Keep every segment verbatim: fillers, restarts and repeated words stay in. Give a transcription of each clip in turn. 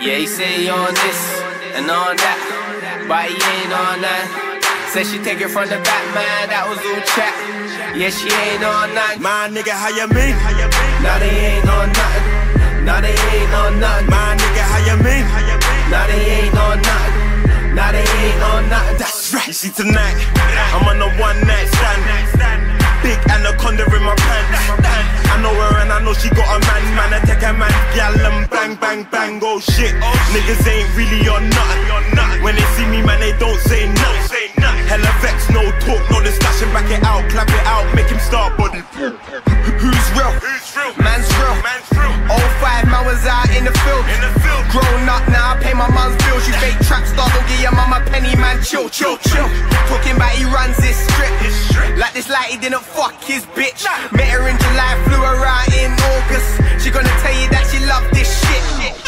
Yeah, he say he on this and on that, but he ain't on that. Said she take it from the back, man, that was all chat. Yeah, she ain't on nothing. My nigga, how you mean? Now they ain't on nothing. Now they ain't on nothing. My nigga, how you mean? Now they ain't on nothing. Now they ain't on nothing. That's right. You see tonight, I'm on a one night stand. Big anaconda in my pants. I know her and I know she got a man. Man, I take a man, gal and bang, bang, bang. Oh shit, niggas ain't really on nothing. When they see me, man, they don't say nothing. Hella vex, no talk, no discussion. Back it out, clap it out, make him start body. Who's real? Man's real. Oh five, man was out in the field. Grown up now, I pay my mum's bills. You fake trap star, don't get your mama penny, man. Chill, chill, chill. Talking about he runs this strip. Like this light, he didn't fuck his bitch. Met her in July, flew her out in August. She gonna tell you that she love this shit.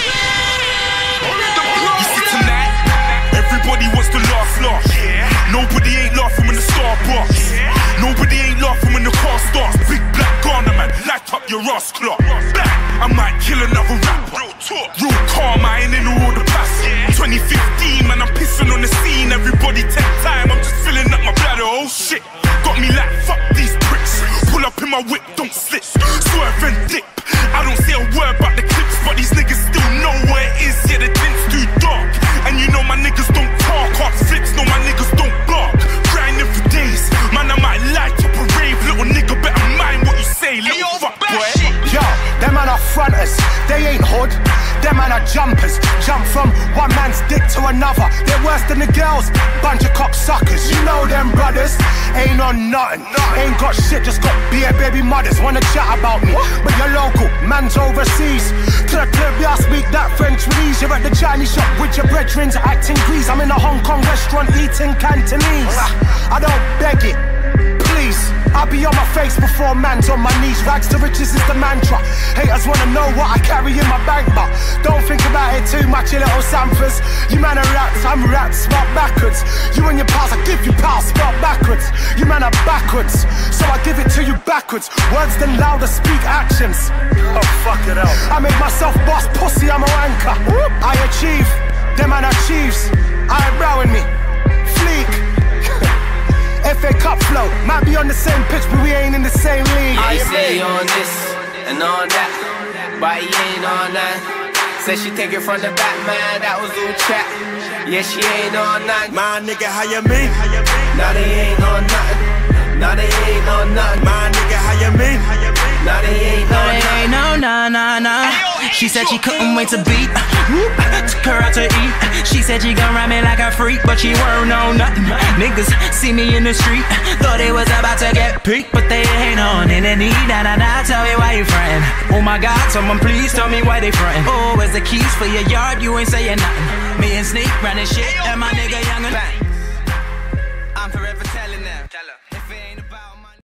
You see tonight, everybody wants to laugh, laugh. Nobody ain't laughing when the star barks. Nobody ain't laughing when the car starts. Big black Ghana man, light up your ass clock. I might kill another rapper. Real calm, I ain't in all the past. twenty fifteen, man, I'm pissing on the scene. Everybody take time, I'm just filling up my bladder. Oh shit, got me like fuck these pricks. Pull up in my whip, don't slip. Swerve and dip. I don't say a word about the clips, but these niggas still know where it is. Yeah, the tint's too dark. And you know my niggas don't talk. Hard flips, no my niggas don't bark. Grinding for days, man, I might light up a rave. Little nigga, better mind what you say, little fuck boy. Yo, them man are fronters, they ain't hood. Them man are jumpers, jump from one man's dick to another. They're worse than the girls, bunch of cocksuckers. You know them brothers, ain't on nothing. Ain't got shit, just got beer baby mothers. Wanna chat about me, but you're local, man's overseas. To the club, y'all speak that French with ease. You're at the Chinese shop with your brethren acting grease. I'm in a Hong Kong restaurant eating Cantonese. I don't beg it, please. I'll be on my face before man's on my knees. Rags to riches is the mantra. Haters wanna know what I carry in my bank, but don't think about it too much, you little Sanfers. You man are rats, I'm rats, spot backwards. You and your pals, I give you pals, spot backwards. You man are backwards, so I give it to you backwards. Words then louder, speak actions. Oh fuck it up. I make myself boss, pussy, I'm a wanker. I achieve, them man achieves. I ain't rowing me, fleek. F A Cup flow, might be on the same pitch, but we ain't in the same league. I say he on this and on that, but he ain't on that. Said she take it from the back, man, that was all chat. Yeah, she ain't on nothing. My nigga, how you mean? Now they ain't on nothing. Now they ain't on nothing. My nigga, how you mean? Now they ain't on nothing. Ain't no nah nah nah. She said she couldn't wait to beat. Took her out to eat. She said she gon' ride me like a freak, but she weren't on nothing. Niggas see me in the street, thought it was about to get peaked, but they ain't on in the need. Nah nah nah, tell me why you frontin'. Oh my God, someone please tell me why they frontin'. Oh, where's the keys for your yard? You ain't saying nothing. Me and Sneak running shit, and my nigga youngin'.